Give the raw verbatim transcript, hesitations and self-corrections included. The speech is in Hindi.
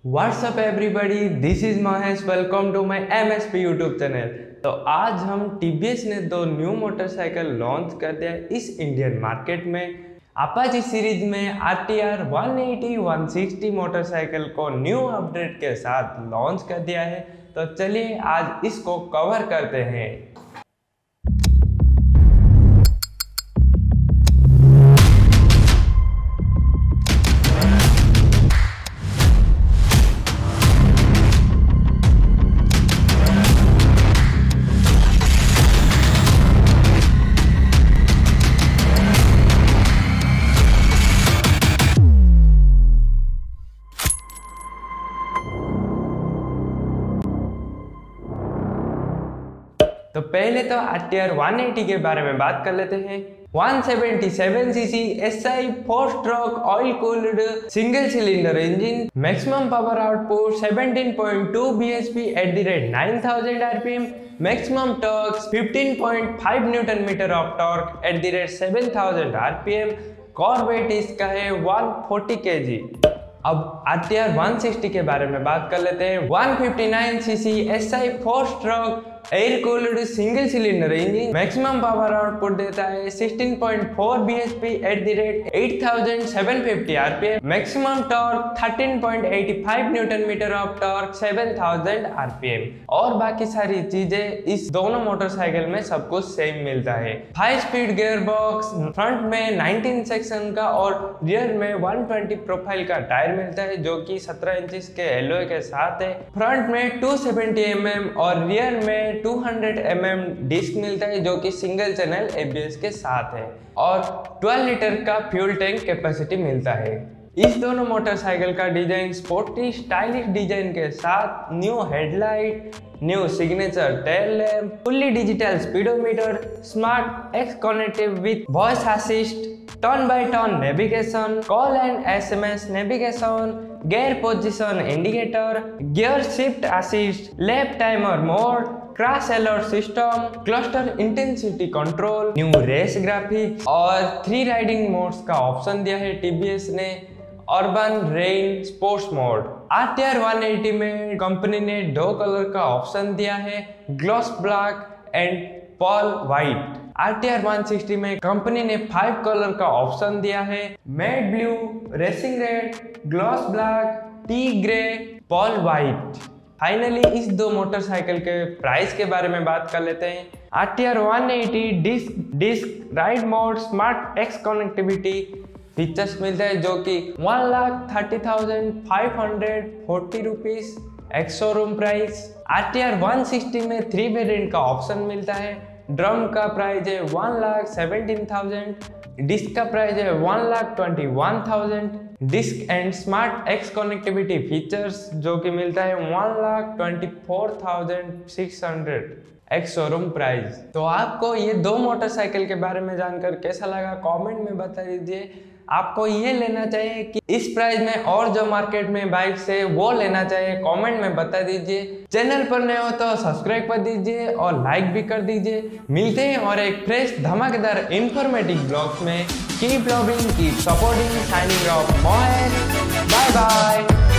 WhatsApp everybody, this is Mahesh. Welcome to my MSP YouTube channel. तो आज हम टीवीएस ने दो न्यू मोटरसाइकिल लॉन्च कर दिया इस इंडियन मार्केट में। अपाची सीरीज में RTR one eighty one sixty motorcycle को न्यू अपडेट के साथ लॉन्च कर दिया है। तो चलिए आज इसको कवर करते हैं। तो पहले तो आरटीआर वन एटी के बारे में बात कर लेते हैं। One seventy seven CC SI four stroke oil cooled single cylinder engine, maximum power output seventeen point two BHP at the rate nine thousand RPM, maximum torque fifteen point five newton meter of torque at the rate seven thousand RPM. Kerb weight इसका है वन फोर्टी केजी। अब आरटीआर वन सिक्सटी के बारे में बात कर लेते हैं। One fifty nine CC SI four stroke air cooled single cylinder engine, maximum power output देता है sixteen point four BHP at the rate eight thousand seven fifty RPM, maximum torque thirteen point eight five newton meter of torque seven thousand RPM. और बाकी सारी चीजें इस दोनों मोटरसाइकिल में सब कुछ सेम मिलता है। Five speed gear box, front में नाइनटीन सेक्शन का और रियर में वन ट्वेंटी प्रोफाइल का टायर मिलता है जो कि सत्रह इंच के एलॉय के साथ है। फ्रंट में टू सेवेंटी एम एम और रियर में two hundred M M disc मिलता है जो कि सिंगल चैनल एबीएस के साथ है और ट्वेल्व लीटर का फ्यूल टैंक कैपेसिटी मिलता है। इस दोनों मोटरसाइकिल का डिजाइन स्पोर्टी स्टाइलिश डिजाइन के साथ new headlight, new signature tail lamp, fully digital speedometer, smart X connective with voice assist, turn by turn navigation, call and SMS navigation, gear position indicator, gear shift assist, lap timer mode, crash alert system, cluster intensity control, new race graphics और थ्री राइडिंग मोड्स का ऑप्शन दिया है टीवीएस ने। Urban, rain, sports mode. RTR one eighty में कंपनी ने दो कलर का ऑप्शन दिया है, gloss black and pearl white. RTR one sixty में कंपनी ने फाइव कलर का ऑप्शन दिया है, matt blue, racing red, gloss black, T grey, pearl white. Finally इस दो मोटरसाइकिल के प्राइस के बारे में बात कर लेते हैं। RTR one eighty disc disc ride mode, smart X connectivity features मिलता है जो कि one lakh thirty thousand five hundred forty rupees ex showroom price. RTR one sixty में थ्री वेरिएंट का ऑप्शन मिलता है। ड्रम का प्राइस है one lakh seventeen thousand, disc का प्राइस है one lakh twenty one thousand, disc and smart X connectivity features जो कि मिलता है one lakh twenty four thousand six hundred ex showroom price. तो आपको ये दो मोटरसाइकिल के बारे में जानकर कैसा लगा कमेंट में बता दीजिए। आपको ये लेना चाहिए कि इस प्राइस में और जो मार्केट में बाइक्स है वो लेना चाहिए, कमेंट में बता दीजिए। चैनल पर नए हो तो सब्सक्राइब कर दीजिए और लाइक भी कर दीजिए। मिलते हैं और एक फ्रेश धमाकेदार इंफॉर्मेटिव ब्लॉग्स में। Keep loving, keep supporting, signing off Mahesh, bye bye.